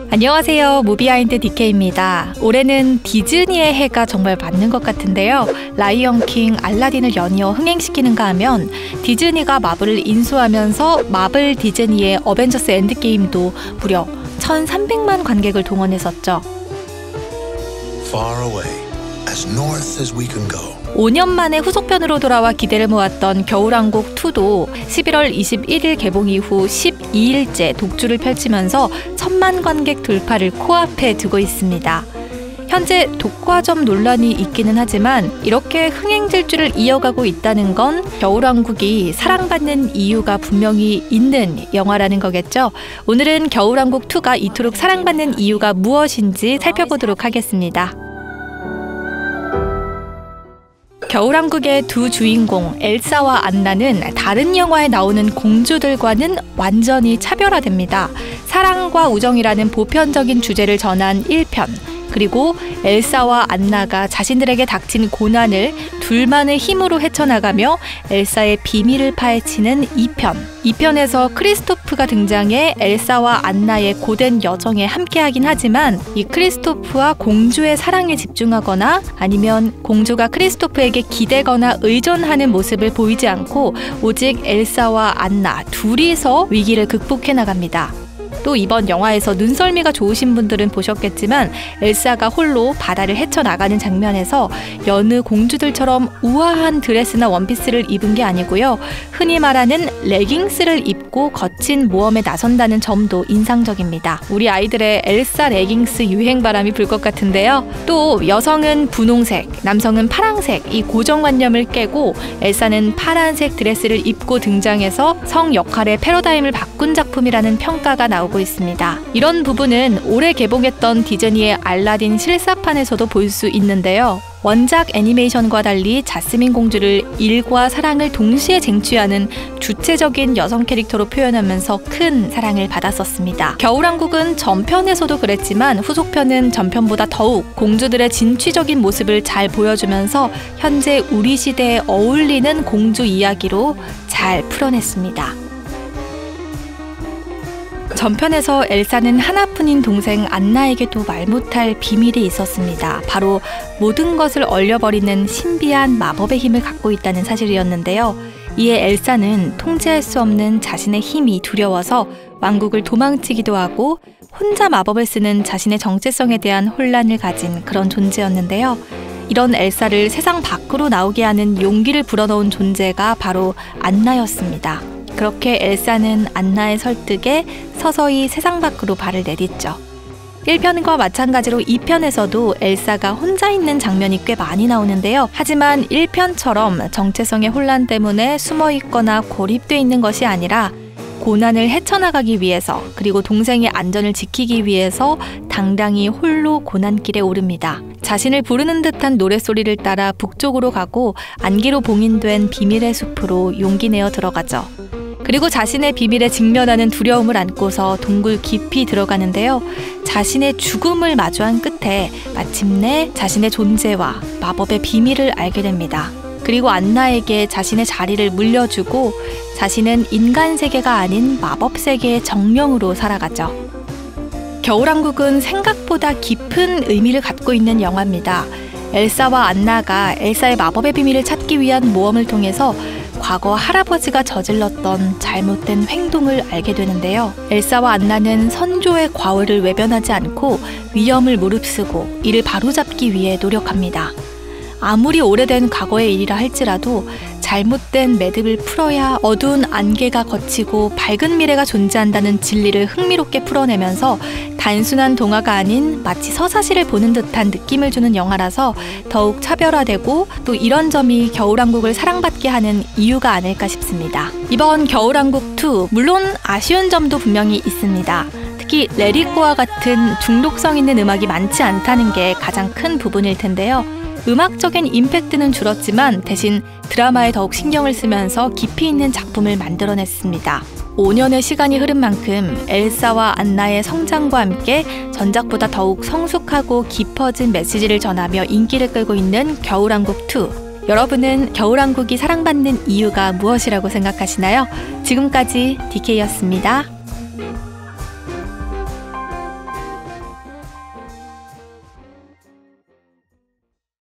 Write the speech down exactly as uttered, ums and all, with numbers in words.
안녕하세요. 무비하인드 디케이입니다. 올해는 디즈니의 해가 정말 맞는 것 같은데요. 라이언 킹, 알라딘을 연이어 흥행시키는가 하면 디즈니가 마블을 인수하면서 마블 디즈니의 어벤져스 엔드게임도 무려 천삼백만 관객을 동원했었죠. Far away, as north as we can go. 오 년 만에 후속편으로 돌아와 기대를 모았던 겨울왕국 투도 십일월 이십일일 개봉 이후 십이 일째 독주를 펼치면서 천만 관객 돌파를 코앞에 두고 있습니다. 현재 독과점 논란이 있기는 하지만 이렇게 흥행 질주를 이어가고 있다는 건 겨울왕국이 사랑받는 이유가 분명히 있는 영화라는 거겠죠. 오늘은 겨울왕국 투가 이토록 사랑받는 이유가 무엇인지 살펴보도록 하겠습니다. 겨울왕국의 두 주인공 엘사와 안나는 다른 영화에 나오는 공주들과는 완전히 차별화됩니다. 사랑과 우정이라는 보편적인 주제를 전한 일 편, 그리고 엘사와 안나가 자신들에게 닥친 고난을 둘만의 힘으로 헤쳐나가며 엘사의 비밀을 파헤치는 이 편. 이 편에서 크리스토프가 등장해 엘사와 안나의 고된 여정에 함께하긴 하지만 이 크리스토프와 공주의 사랑에 집중하거나 아니면 공주가 크리스토프에게 기대거나 의존하는 모습을 보이지 않고 오직 엘사와 안나 둘이서 위기를 극복해 나갑니다. 또 이번 영화에서 눈썰미가 좋으신 분들은 보셨겠지만 엘사가 홀로 바다를 헤쳐나가는 장면에서 여느 공주들처럼 우아한 드레스나 원피스를 입은 게 아니고요. 흔히 말하는 레깅스를 입고 거친 모험에 나선다는 점도 인상적입니다. 우리 아이들의 엘사 레깅스 유행 바람이 불 것 같은데요. 또 여성은 분홍색, 남성은 파랑색 이 고정관념을 깨고 엘사는 파란색 드레스를 입고 등장해서 성 역할의 패러다임을 바꾼 작품이라는 평가가 나오고 있습니다. 이런 부분은 올해 개봉했던 디즈니의 알라딘 실사판에서도 볼 수 있는데요. 원작 애니메이션과 달리 자스민 공주를 일과 사랑을 동시에 쟁취하는 주체적인 여성 캐릭터로 표현하면서 큰 사랑을 받았었습니다. 겨울왕국은 전편에서도 그랬지만 후속편은 전편보다 더욱 공주들의 진취적인 모습을 잘 보여주면서 현재 우리 시대에 어울리는 공주 이야기로 잘 풀어냈습니다. 전편에서 엘사는 하나뿐인 동생 안나에게도 말 못할 비밀이 있었습니다. 바로 모든 것을 얼려버리는 신비한 마법의 힘을 갖고 있다는 사실이었는데요. 이에 엘사는 통제할 수 없는 자신의 힘이 두려워서 왕국을 도망치기도 하고 혼자 마법을 쓰는 자신의 정체성에 대한 혼란을 가진 그런 존재였는데요. 이런 엘사를 세상 밖으로 나오게 하는 용기를 불어넣은 존재가 바로 안나였습니다. 그렇게 엘사는 안나의 설득에 서서히 세상 밖으로 발을 내딛죠. 일 편과 마찬가지로 이 편에서도 엘사가 혼자 있는 장면이 꽤 많이 나오는데요. 하지만 일 편처럼 정체성의 혼란 때문에 숨어있거나 고립돼 있는 것이 아니라 고난을 헤쳐나가기 위해서 그리고 동생의 안전을 지키기 위해서 당당히 홀로 고난길에 오릅니다. 자신을 부르는 듯한 노랫소리를 따라 북쪽으로 가고 안개로 봉인된 비밀의 숲으로 용기 내어 들어가죠. 그리고 자신의 비밀에 직면하는 두려움을 안고서 동굴 깊이 들어가는데요. 자신의 죽음을 마주한 끝에 마침내 자신의 존재와 마법의 비밀을 알게 됩니다. 그리고 안나에게 자신의 자리를 물려주고 자신은 인간 세계가 아닌 마법 세계의 정령으로 살아가죠. 겨울왕국은 생각보다 깊은 의미를 갖고 있는 영화입니다. 엘사와 안나가 엘사의 마법의 비밀을 찾기 위한 모험을 통해서 과거 할아버지가 저질렀던 잘못된 행동을 알게 되는데요. 엘사와 안나는 선조의 과오를 외면하지 않고 위험을 무릅쓰고 이를 바로잡기 위해 노력합니다. 아무리 오래된 과거의 일이라 할지라도 잘못된 매듭을 풀어야 어두운 안개가 걷히고 밝은 미래가 존재한다는 진리를 흥미롭게 풀어내면서 단순한 동화가 아닌 마치 서사시를 보는 듯한 느낌을 주는 영화라서 더욱 차별화되고 또 이런 점이 겨울왕국을 사랑받게 하는 이유가 아닐까 싶습니다. 이번 겨울왕국 투, 물론 아쉬운 점도 분명히 있습니다. 특히 레리꼬와 같은 중독성 있는 음악이 많지 않다는 게 가장 큰 부분일 텐데요. 음악적인 임팩트는 줄었지만 대신 드라마에 더욱 신경을 쓰면서 깊이 있는 작품을 만들어냈습니다. 오 년의 시간이 흐른 만큼 엘사와 안나의 성장과 함께 전작보다 더욱 성숙하고 깊어진 메시지를 전하며 인기를 끌고 있는 겨울왕국 투. 여러분은 겨울왕국이 사랑받는 이유가 무엇이라고 생각하시나요? 지금까지 디케이였습니다.